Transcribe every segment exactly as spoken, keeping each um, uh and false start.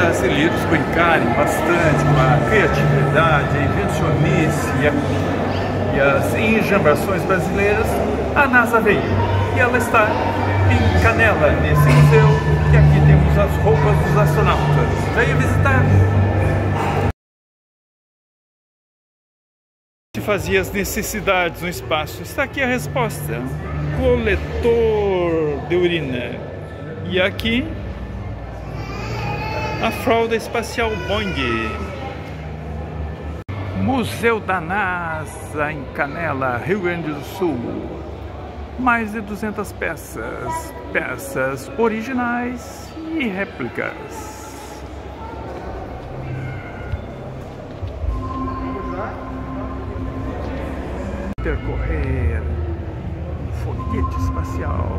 brasileiros brincarem bastante com a criatividade, a invencionice e, a, e as enjambrações brasileiras, a NASA veio. E ela está em Canela, nesse museu, e aqui temos as roupas dos astronautas. Venha visitar! Fazia as necessidades no espaço. Está aqui a resposta: coletor de urina. E aqui a fralda espacial Boeing. Museu da NASA em Canela, Rio Grande do Sul. Mais de duzentas peças, peças originais e réplicas. Percorrer um foguete espacial.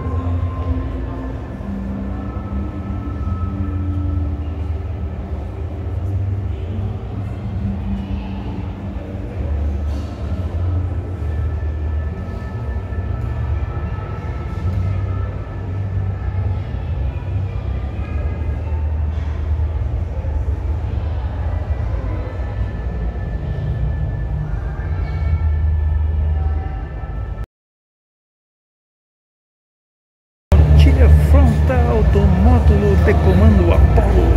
Frontal do módulo de comando Apollo.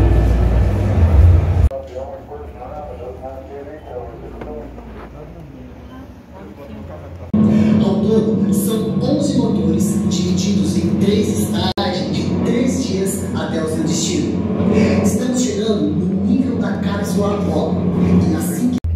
Ao todo, são onze motores divididos em três estágios de três dias até o seu destino. Estamos chegando no nível da cápsula Apollo e assim que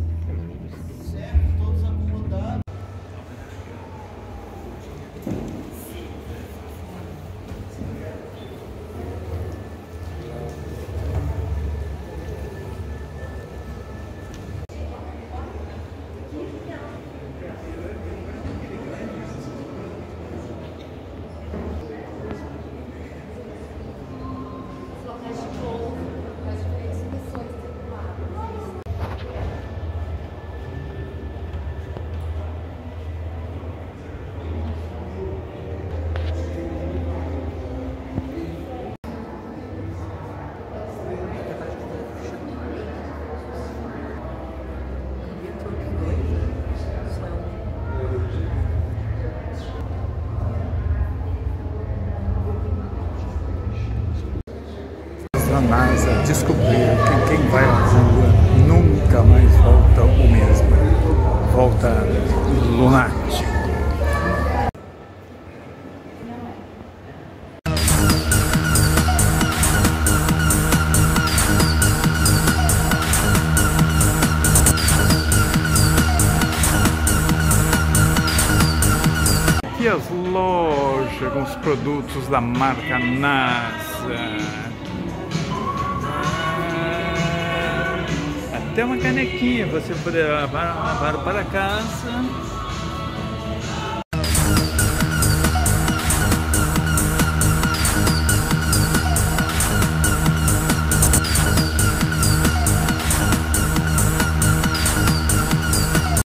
a NASA descobriu que quem vai à Lua nunca mais volta o mesmo, volta lunático. Aqui as lojas com os produtos da marca NASA. Até uma canequinha você poderá levar para casa.